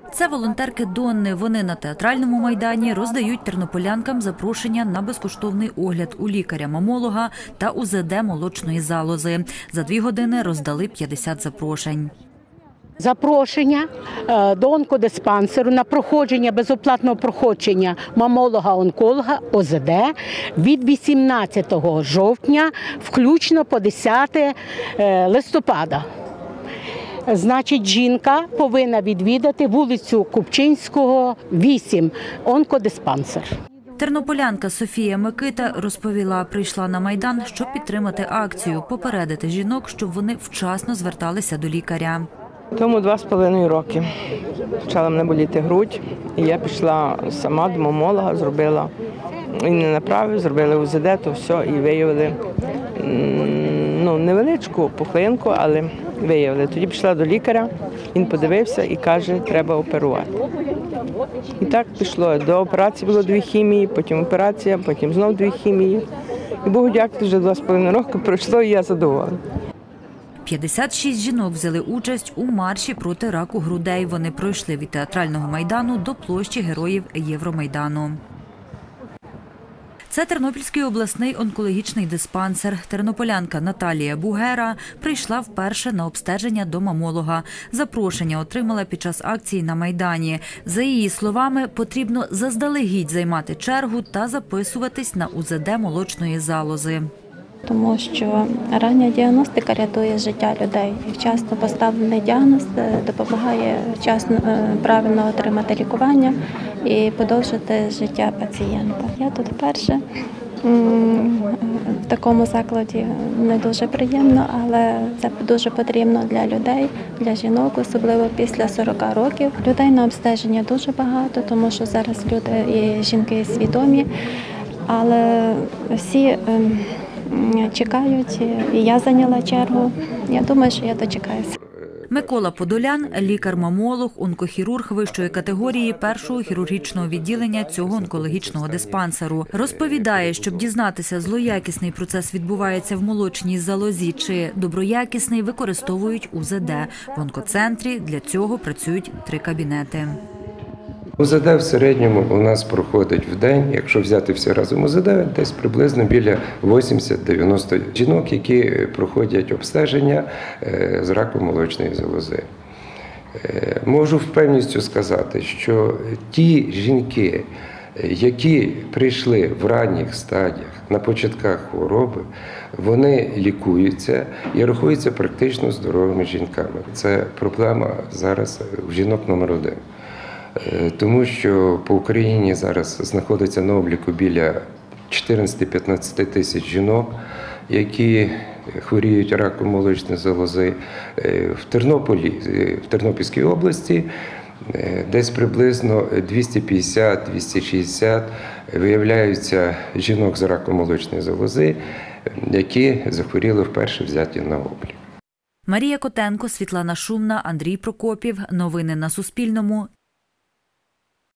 Це волонтерки Донни. Вони на театральному майдані роздають тернополянкам запрошення на безкоштовний огляд у лікаря-мамолога та УЗД молочної залози. За 2 години роздали 50 запрошень. Запрошення до онкодиспансеру на проходження, безоплатного проходження мамолога-онколога ОЗД від 18 жовтня включно по 10 листопада. Значить, жінка повинна відвідати вулицю Купчинського, 8, онкодиспансер. Тернополянка Софія Микита розповіла, прийшла на Майдан, щоб підтримати акцію, попередити жінок, щоб вони вчасно зверталися до лікаря. Тому 2,5 роки почала мене боліти грудь, і я пішла сама до мамолога, зробила, він не направив, зробили УЗД, то все, і виявили невеличку пухлинку, але виявили. Тоді пішла до лікаря, він подивився і каже, треба оперувати. І так пішло. До операції було 2 хімії, потім операція, потім знову 2 хімії. І Богу дякувати, вже 2,5 роки пройшло, і я задоволена. 56 жінок взяли участь у марші проти раку грудей. Вони пройшли від театрального майдану до площі Героїв Євромайдану. Це Тернопільський обласний онкологічний диспансер. Тернополянка Наталія Бугера прийшла вперше на обстеження до мамолога. Запрошення отримала під час акції на Майдані. За її словами, потрібно заздалегідь займати чергу та записуватись на УЗД молочної залози. Тому що рання діагностика рятує життя людей. Вчасно поставлений діагноз допомагає вчасно правильно отримати лікування і подовжити життя пацієнта. Я тут вперше в такому закладі не дуже приємно, але це дуже потрібно для людей, для жінок, особливо після 40 років. Людей на обстеження дуже багато, тому що зараз люди і жінки свідомі, але всі чекають, і я зайняла чергу. Я думаю, що я дочекаюся. Микола Подолян – лікар-мамолог, онкохірург вищої категорії першого хірургічного відділення цього онкологічного диспансеру. Розповідає, щоб дізнатися, злоякісний процес відбувається в молочній залозі чи доброякісний, використовують УЗД. В онкоцентрі для цього працюють 3 кабінети. УЗД в середньому у нас проходить в день, якщо взяти всі разом УЗД, десь приблизно біля 80-90 жінок, які проходять обстеження з раком молочної залози. Можу впевненістю сказати, що ті жінки, які прийшли в ранніх стадіях, на початках хвороби, вони лікуються і рахуються практично здоровими жінками. Це проблема зараз в жінок номер 1. Тому що по Україні зараз знаходиться на обліку біля 14-15 тисяч жінок, які хворіють раком молочної залози. В Тернополі, в Тернопільській області десь приблизно 250-260 виявляються жінок з раком молочної залози, які захворіли вперше взяті на облік. Марія Котенко, Світлана Шумна, Андрій Прокопів. Новини на Суспільному.